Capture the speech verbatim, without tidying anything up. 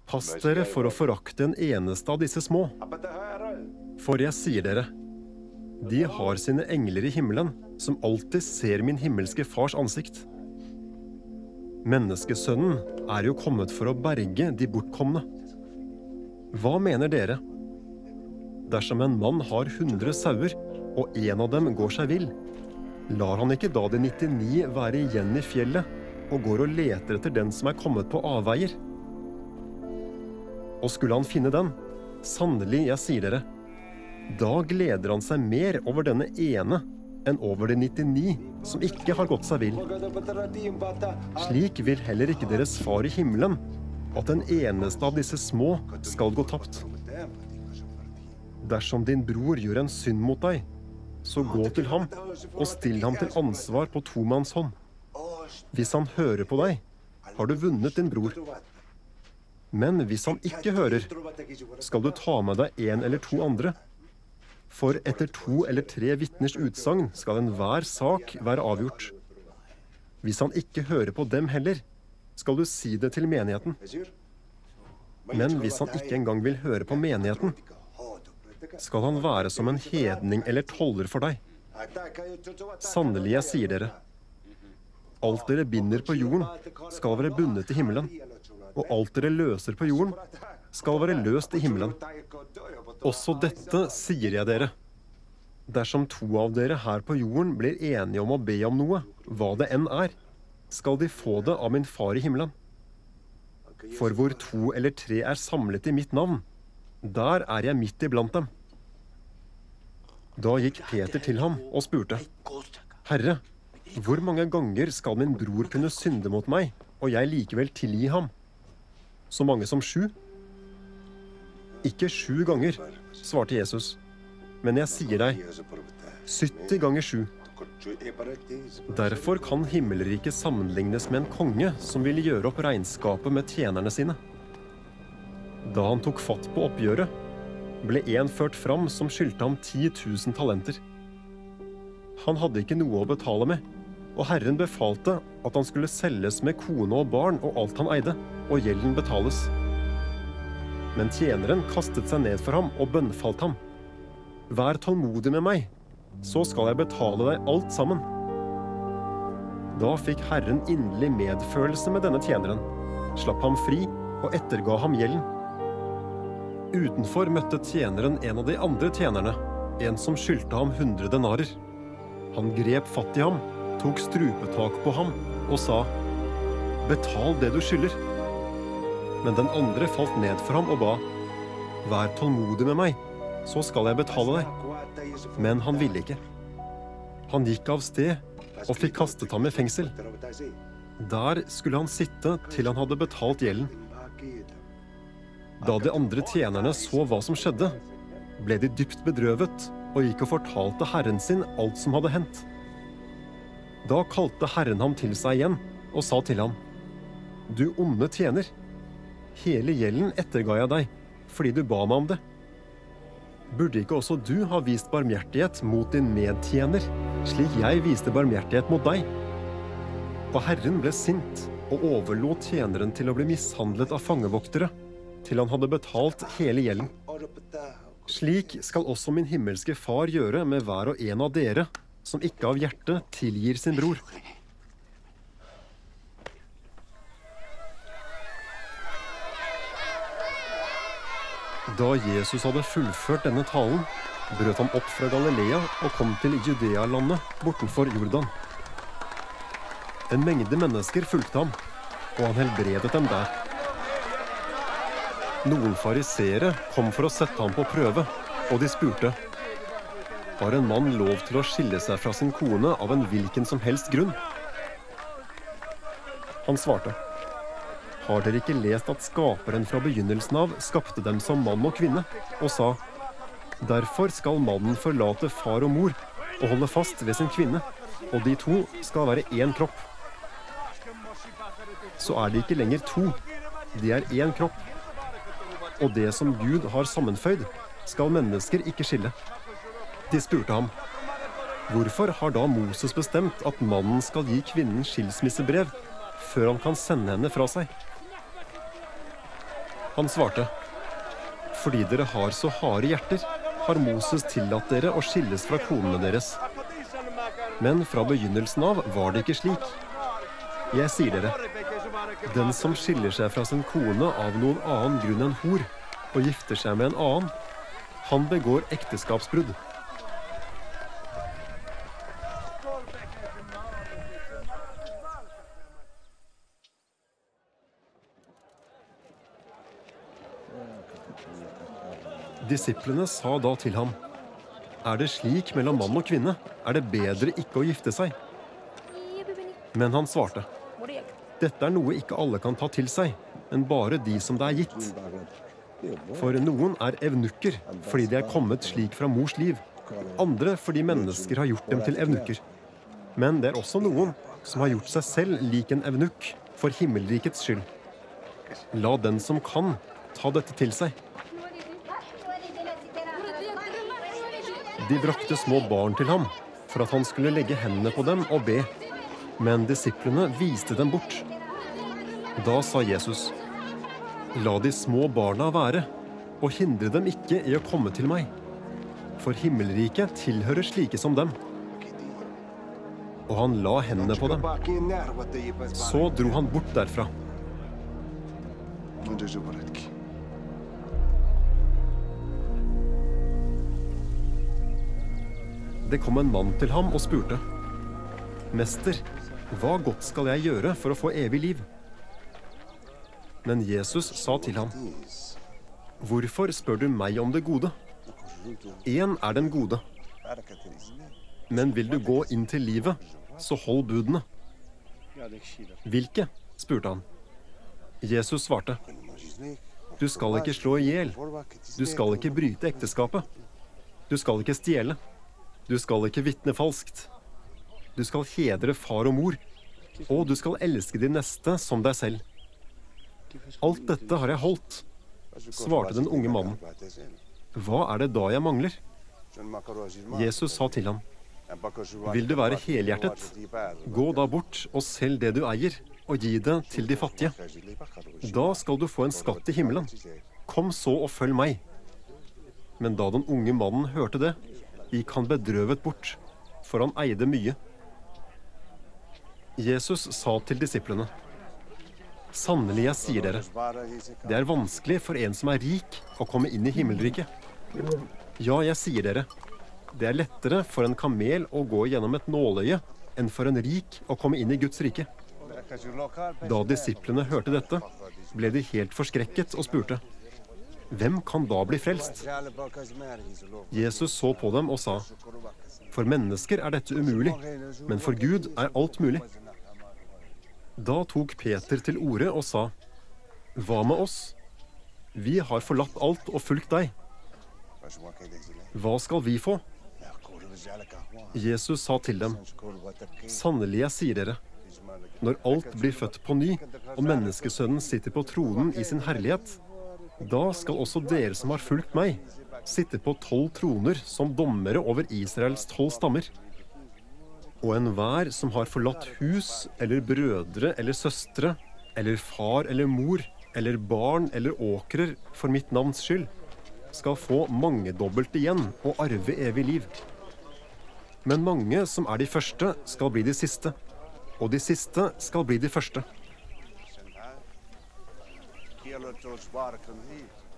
Pass dere for å forakte en eneste av disse små. For jeg sier dere, de har sine engler i himmelen, som alltid ser min himmelske fars ansikt. Menneskesønnen er jo kommet for å berge de bortkomne. Hva mener dere? Dersom en mann har hundre sauer, og en av dem går seg vill, lar han ikke da de nittini være igjen i fjellet, og går og leter etter den som er kommet på avveier? Og skulle han finne den, sannelig, jeg sier dere, da gleder han seg mer over denne ene enn over de nittini som ikke har gått seg vill. Slik vil heller ikke deres far i himmelen, at den eneste av disse små skal gå tapt. Dersom din bror gjør en synd mot deg, så gå til ham og still ham til ansvar på tomanns hånd. Hvis han hører på deg, har du vunnet din bror. Men hvis han ikke hører, skal du ta med deg en eller to andre. For etter to eller tre vitners utsagn skal enhver sak være avgjort. Hvis han ikke hører på dem heller, skal du si det til menigheten. Men hvis han ikke engang vil høre på menigheten, skal han være som en hedning eller toller for deg. Sannelig, jeg sier dere, alt dere binder på jorden skal være bundet i himmelen, og alt dere løser på jorden skal være løst i himmelen. Også dette sier jeg dere. Dersom to av dere her på jorden blir enige om å be om noe, hva det enn er, skal de få det av min far i himmelen. For hvor to eller tre er samlet i mitt navn, der er jeg midt iblant dem. Da gikk Peter til ham og spurte, Herre, hvor mange ganger skal min bror kunne synde mot meg, og jeg likevel tilgi ham? Så mange som sju? Ikke sju ganger, svarte Jesus, men jeg sier deg, sytti ganger sju. Derfor kan himmelriket sammenlignes med en konge som ville gjøre opp regnskapet med tjenerne sine. Da han tok fatt på oppgjøret, ble en ført fram som skyldte ham ti tusen talenter. Han hadde ikke noe å betale med, og Herren befalte at han skulle selges med kone og barn og alt han eide, og gjelden betales. Men tjeneren kastet seg ned for ham og bønnfalt ham. Vær tålmodig med meg, så skal jeg betale deg alt sammen. Da fikk Herren inderlig medfølelse med denne tjeneren, slapp ham fri og etterga ham gjelden. Utenfor møtte tjeneren en av de andre tjenerne, en som skyldte ham hundre denarer. Han grep fatt i ham, tok strupetak på ham og sa, betal det du skylder. Men den andre falt ned for ham og ba, vær tålmodig med meg, så skal jeg betale deg. Men han ville ikke. Han gikk av sted og fikk kastet ham i fengsel. Der skulle han sitte til han hadde betalt gjelden. Da de andre tjenerne så hva som skjedde, ble de dypt bedrøvet og gikk og fortalte herren sin alt som hadde hendt. Da kalte herren ham til seg igjen og sa til ham, du onde tjener, hele gjelden etterga jeg deg, fordi du ba meg om det. Burde ikke også du ha vist barmhjertighet mot din medtjener, slik jeg viste barmhjertighet mot deg? Og herren ble sint og overlot tjeneren til å bli mishandlet av fangevoktere, til han hadde betalt hele gjelden. Slik skal også min himmelske far gjøre med hver og en av dere, som ikke av hjertet tilgir sin bror. Da Jesus hadde fullført denne talen, brøt han opp fra Galilea og kom til Judea-landet bortenfor Jordan. En mengde mennesker fulgte ham, og han helbredet dem der. Noen farisere kom for å sette ham på prøve, og de spurte, har en mann lov til å skille seg fra sin kone av en hvilken som helst grunn? Han svarte, har dere ikke lest at skaperen fra begynnelsen av skapte dem som mann og kvinne, og sa, derfor skal mannen forlate far og mor og holde fast ved sin kvinne, og de to skal være én kropp. Så er de ikke lenger to, de er én kropp. Og det som Gud har sammenføyd, skal mennesker ikke skille. De spurte ham, hvorfor har da Moses bestemt at mannen skal gi kvinnen skilsmissebrev, før han kan sende henne fra seg? Han svarte, fordi dere har så harde hjerter, har Moses tillatt dere å skilles fra konene deres. Men fra begynnelsen av var det ikke slik. Jeg sier dere, den som skiller seg fra sin kone av noen annen grunn enn hor, og gifter seg med en annen, han begår ekteskapsbrudd. Disiplene sa da til ham, er det slik mellom mann og kvinne? Er det bedre ikke å gifte seg? Men han svarte, dette er noe ikke alle kan ta til seg, men bare de som det er gitt. For noen er evnukker, fordi de er kommet slik fra mors liv. Andre fordi mennesker har gjort dem til evnukker. Men det er også noen som har gjort seg selv lik en evnukk, for himmelrikets skyld. La den som kan ta dette til seg. De brakte små barn til ham, for at han skulle legge hendene på dem og be. Men disiplene viste dem bort. Da sa Jesus, la de små barna være, og hindre dem ikke i å komme til meg. For himmelriket tilhører slike som dem. Og han la hendene på dem. Så dro han bort derfra. Det kom en mann til ham og spurte, Mester, hva godt skal jeg gjøre for å få evig liv? Men Jesus sa til ham, hvorfor spør du meg om det gode? En er den gode. Men vil du gå inn til livet, så hold budene. Hvilke? Spurte han. Jesus svarte, du skal ikke slå i hjel. Du skal ikke bryte ekteskapet. Du skal ikke stjele. Du skal ikke vitne falskt. Du skal hedre far og mor, og du skal elske din neste som deg selv. Alt dette har jeg holdt, svarte den unge mannen. Hva er det da jeg mangler? Jesus sa til ham, vil du være helhjertet? Gå da bort og selg det du eier, og gi det til de fattige. Da skal du få en skatt i himmelen. Kom så og følg meg. Men da den unge mannen hørte det, gikk han bedrøvet bort, for han eide mye. Jesus sa til disiplene, sannelig jeg sier dere, det er vanskelig for en som er rik å komme inn i himmelriket. Ja, jeg sier dere, det er lettere for en kamel å gå gjennom et nåløye enn for en rik å komme inn i Guds rike. Da disiplene hørte dette, ble de helt forskrekket og spurte, hvem kan da bli frelst? Jesus så på dem og sa, for mennesker er dette umulig, men for Gud er alt mulig. Da tok Peter til orde og sa, hva med oss? Vi har forlatt alt og fulgt deg. Hva skal vi få? Jesus sa til dem, sannelig jeg sier dere, når alt blir født på ny, og menneskesønnen sitter på tronen i sin herlighet, da skal også dere som har fulgt meg, sitte på tolv troner som dommere over Israels tolv stammer. Og enhver som har forlatt hus, eller brødre, eller søstre, eller far eller mor, eller barn eller åkrer for mitt navns skyld, skal få mangedobbelt igjen og arve evig liv. Men mange som er de første, skal bli de siste, og de siste skal bli de første.